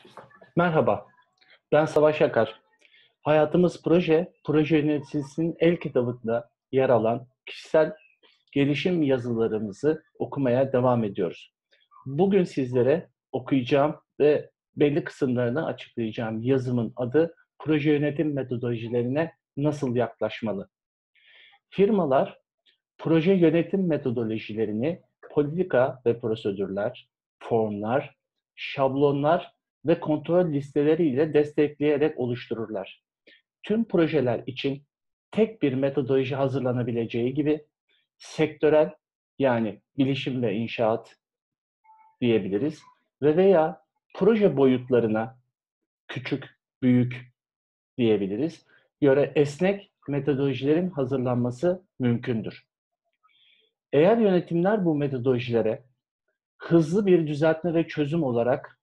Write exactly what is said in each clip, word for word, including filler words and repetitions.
Merhaba, ben Savaş Akar. Hayatımız Proje, proje yöneticisinin el kitabında yer alan kişisel gelişim yazılarımızı okumaya devam ediyoruz. Bugün sizlere okuyacağım ve belli kısımlarını açıklayacağım yazımın adı Proje Yönetim Metodolojilerine Nasıl Yaklaşmalı? Firmalar, proje yönetim metodolojilerini politika ve prosedürler, formlar, şablonlar ve kontrol listeleriyle destekleyerek oluştururlar. Tüm projeler için tek bir metodoloji hazırlanabileceği gibi sektörel, yani bilişim ve inşaat diyebiliriz ve veya proje boyutlarına küçük, büyük diyebiliriz. Göre esnek metodolojilerin hazırlanması mümkündür. Eğer yönetimler bu metodolojilere hızlı bir düzeltme ve çözüm olarak,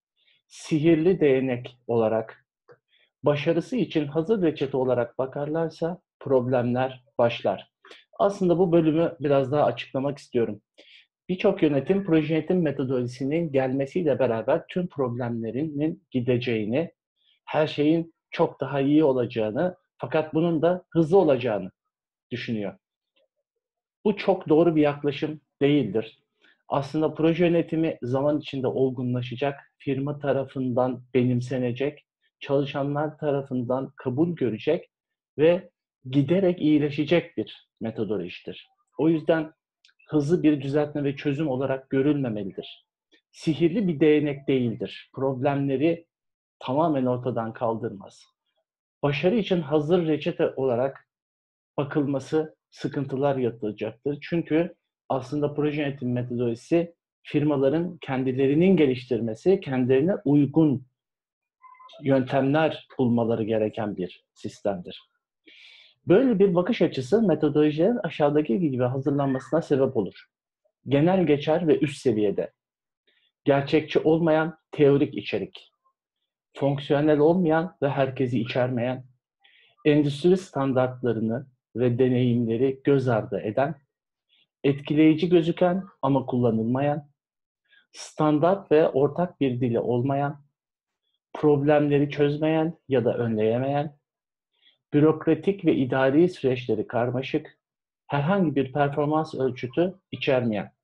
sihirli değnek olarak, başarısı için hazır reçete olarak bakarlarsa problemler başlar. Aslında bu bölümü biraz daha açıklamak istiyorum. Birçok yönetim proje yönetim metodolojisinin gelmesiyle beraber tüm problemlerinin gideceğini, her şeyin çok daha iyi olacağını, fakat bunun da hızlı olacağını düşünüyor. Bu çok doğru bir yaklaşım değildir. Aslında proje yönetimi zaman içinde olgunlaşacak, firma tarafından benimsenecek, çalışanlar tarafından kabul görecek ve giderek iyileşecek bir metodolojidir. O yüzden hızlı bir düzeltme ve çözüm olarak görülmemelidir. Sihirli bir değnek değildir. Problemleri tamamen ortadan kaldırmaz. Başarı için hazır reçete olarak bakılması sıkıntılar yaratacaktır. Çünkü aslında proje yönetim metodolojisi firmaların kendilerinin geliştirmesi, kendilerine uygun yöntemler bulmaları gereken bir sistemdir. Böyle bir bakış açısı metodolojilerin aşağıdaki gibi hazırlanmasına sebep olur. Genel geçer ve üst seviyede, gerçekçi olmayan teorik içerik, fonksiyonel olmayan ve herkesi içermeyen, endüstri standartlarını ve deneyimleri göz ardı eden, etkileyici gözüken ama kullanılmayan, standart ve ortak bir dili olmayan, problemleri çözmeyen ya da önleyemeyen, bürokratik ve idari süreçleri karmaşık, herhangi bir performans ölçütü içermeyen.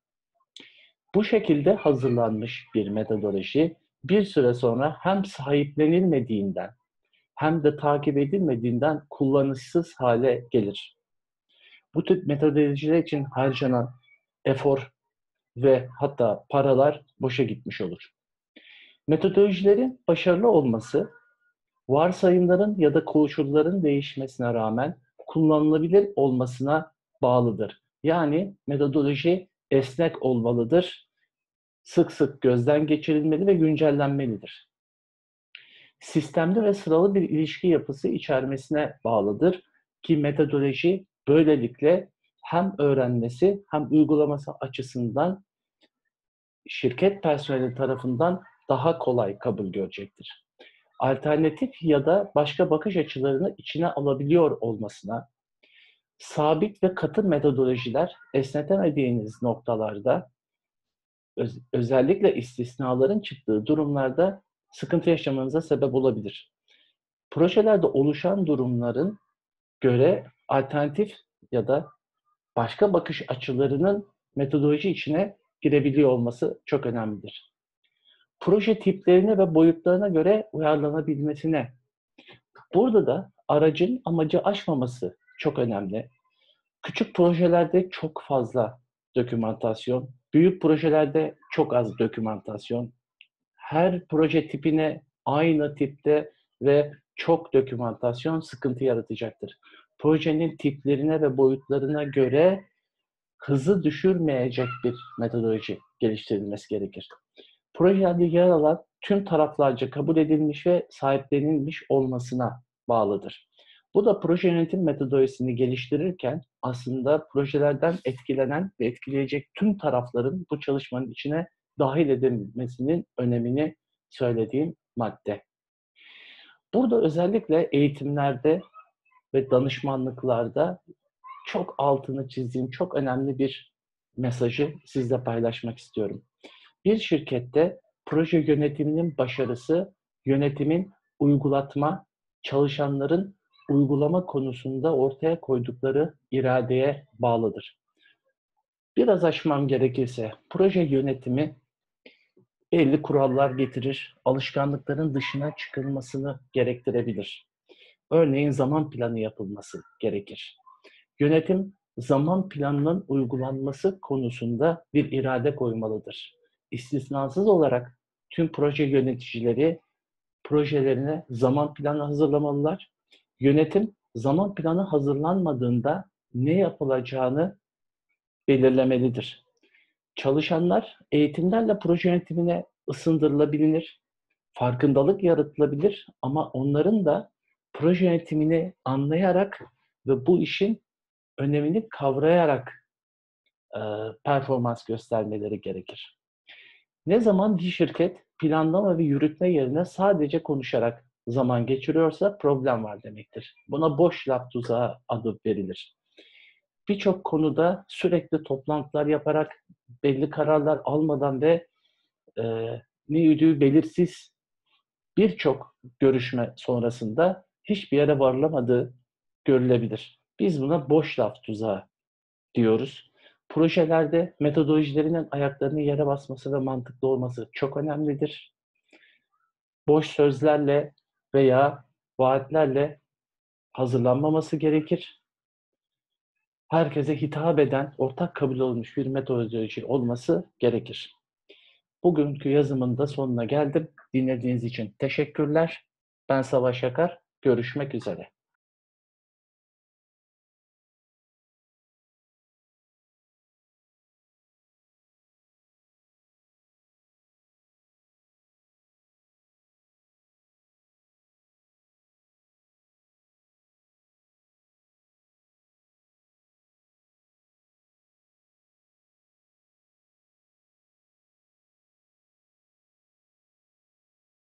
Bu şekilde hazırlanmış bir metodoloji bir süre sonra hem sahiplenilmediğinden hem de takip edilmediğinden kullanışsız hale gelir. Bu tip metodolojiler için harcanan efor ve hatta paralar boşa gitmiş olur. Metodolojilerin başarılı olması, varsayımların ya da koşulların değişmesine rağmen kullanılabilir olmasına bağlıdır. Yani metodoloji esnek olmalıdır, sık sık gözden geçirilmeli ve güncellenmelidir. Sistemli ve sıralı bir ilişki yapısı içermesine bağlıdır ki metodoloji böylelikle hem öğrenmesi hem uygulaması açısından şirket personeli tarafından daha kolay kabul görecektir. Alternatif ya da başka bakış açılarını içine alabiliyor olmasına, sabit ve katı metodolojiler esnetemediğiniz noktalarda, öz- özellikle istisnaların çıktığı durumlarda sıkıntı yaşamanıza sebep olabilir. Projelerde oluşan durumların göre alternatif ya da başka bakış açılarının metodoloji içine girebiliyor olması çok önemlidir. Proje tiplerine ve boyutlarına göre uyarlanabilmesine. Burada da aracın amacı aşmaması çok önemli. Küçük projelerde çok fazla dokümantasyon, büyük projelerde çok az dokümantasyon. Her proje tipine aynı tipte ve çok dokümantasyon sıkıntı yaratacaktır. Projenin tiplerine ve boyutlarına göre hızı düşürmeyecek bir metodoloji geliştirilmesi gerekir. Projelerde yer alan tüm taraflarca kabul edilmiş ve sahiplenilmiş olmasına bağlıdır. Bu da proje yönetim metodolojisini geliştirirken aslında projelerden etkilenen ve etkileyecek tüm tarafların bu çalışmanın içine dahil edilmesinin önemini söylediğim madde. Burada özellikle eğitimlerde ve danışmanlıklarda çok altını çizdiğim çok önemli bir mesajı sizle paylaşmak istiyorum. Bir şirkette Proje yönetiminin başarısı, yönetimin uygulatma, çalışanların uygulama konusunda ortaya koydukları iradeye bağlıdır. Biraz açmam gerekirse, proje yönetimi belli kurallar getirir, alışkanlıkların dışına çıkılmasını gerektirebilir. Örneğin zaman planı yapılması gerekir. Yönetim, zaman planının uygulanması konusunda bir irade koymalıdır. İstisnasız olarak tüm proje yöneticileri projelerine zaman planı hazırlamalılar. Yönetim, zaman planı hazırlanmadığında ne yapılacağını belirlemelidir. Çalışanlar eğitimlerle proje yönetimine ısındırılabilir, farkındalık yaratılabilir ama onların da proje yönetimini anlayarak ve bu işin önemini kavrayarak e, performans göstermeleri gerekir. Ne zaman bir şirket planlama ve yürütme yerine sadece konuşarak zaman geçiriyorsa problem var demektir. Buna boş laf tuzağı adı verilir. Birçok konuda sürekli toplantılar yaparak belli kararlar almadan ve e, ne yürüdüğü belirsiz birçok görüşme sonrasında hiçbir yere varılamadığı görülebilir. Biz buna boş laf tuzağı diyoruz. Projelerde metodolojilerinin ayaklarının yere basması ve mantıklı olması çok önemlidir. Boş sözlerle veya vaatlerle hazırlanmaması gerekir. Herkese hitap eden, ortak kabul olmuş bir metodoloji olması gerekir. Bugünkü yazımın da sonuna geldim. Dinlediğiniz için teşekkürler. Ben Savaş Yakar. Görüşmek üzere.